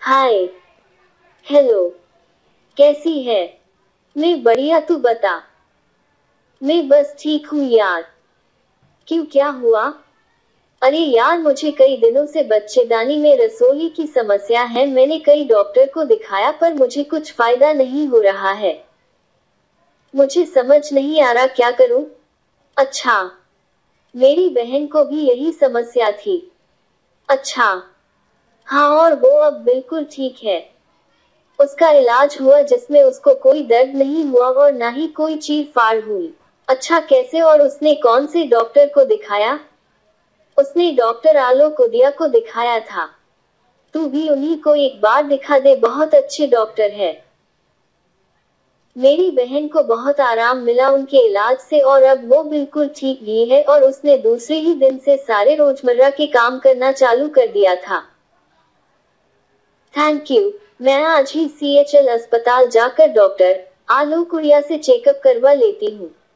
हाय। Hello. कैसी है? मैं बढ़िया, तू बता। मैं बस ठीक हूँ यार। क्यों, क्या हुआ? अरे यार, मुझे कई दिनों से बच्चेदानी में रसोली की समस्या है। मैंने कई डॉक्टर को दिखाया पर मुझे कुछ फायदा नहीं हो रहा है। मुझे समझ नहीं आ रहा क्या करूँ। अच्छा। मेरी बहन को भी यही समस्या थी। अच्छा। हाँ, और वो अब बिल्कुल ठीक है। उसका इलाज हुआ जिसमें उसको कोई दर्द नहीं हुआ और ना ही कोई चीर फाड़ हुई। अच्छा, कैसे और उसने कौन से डॉक्टर को दिखाया? उसने डॉक्टर आलोक उदिया को दिखाया था। तू भी उन्हीं को एक बार दिखा दे, बहुत अच्छे डॉक्टर है। मेरी बहन को बहुत आराम मिला उनके इलाज से और अब वो बिल्कुल ठीक भी है और उसने दूसरे ही दिन से सारे रोजमर्रा के काम करना चालू कर दिया था। Thank you. मैं आज ही CHL अस्पताल जाकर डॉक्टर आलोक उड़िया से चेकअप करवा लेती हूँ।